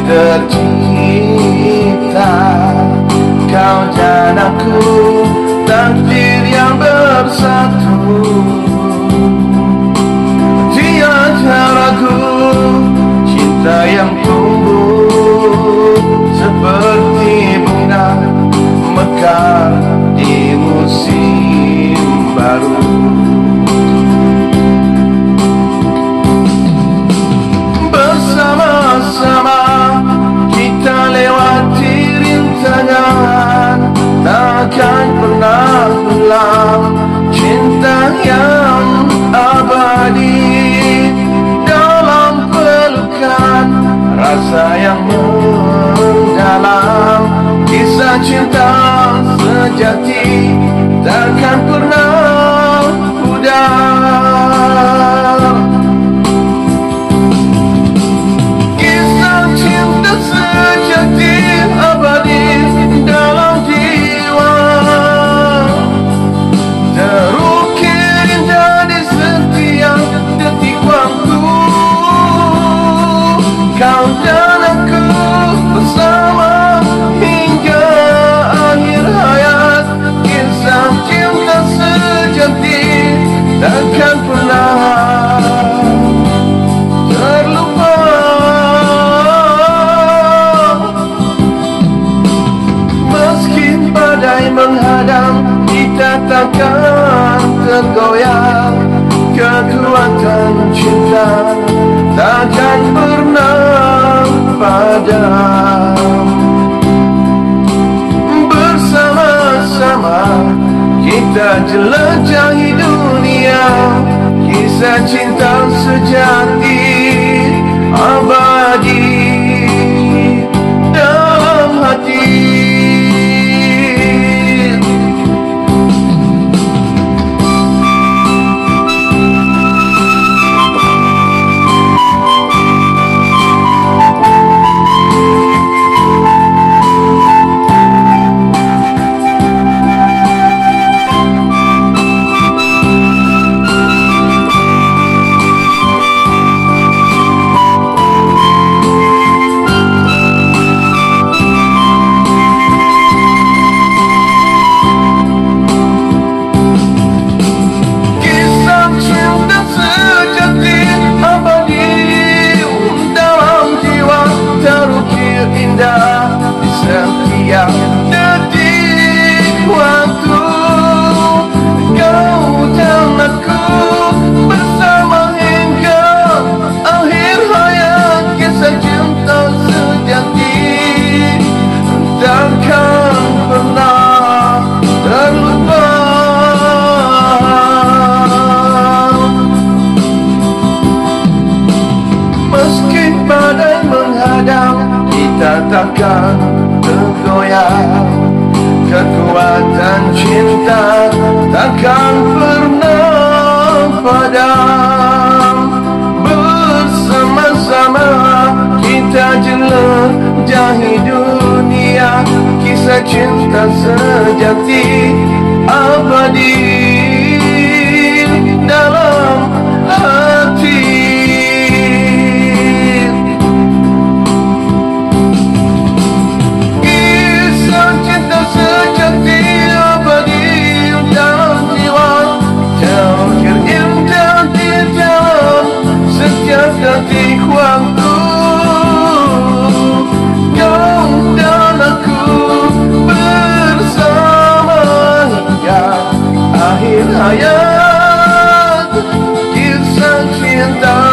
tercipta. Kau dan aku, takdir yang bersatu. Tiada ragu, cinta yang tumbuh seperti bunga mekar di musim baru. Bersama-sama kita lewati rintangan, takkan pernah hilang cinta yang abadi. Dalam pelukan rasa yang mendalam, kisah cinta sejati takkan pernah pudar. Kisah cinta sejati abadi dalam jiwa, terukir indah di setiap detik waktu. Kau dan aku bersama hingga akhir hayat. Kisah cinta sejati takkan pernah terlupa. Meski badai menghadang, kita takkan tergoyah. Kekuatan cinta takkan pernah padam. Bersama-sama kita jelajahi dunia, kisah cinta sejati abadi dalam hati. Setiap detik waktu, kau dan aku bersama hingga akhir hayat. Kisah cinta sejati takkan pernah terlupa. Meski badai menghadang, kita takkan tergoyah. Kekuatan cinta takkan pernah padam. Bersama-sama kita jelajahi dunia, kisah cinta sejati abadi dalam hati. Detik waktu, kau dan aku bersama hingga akhir hayat. Kisah cinta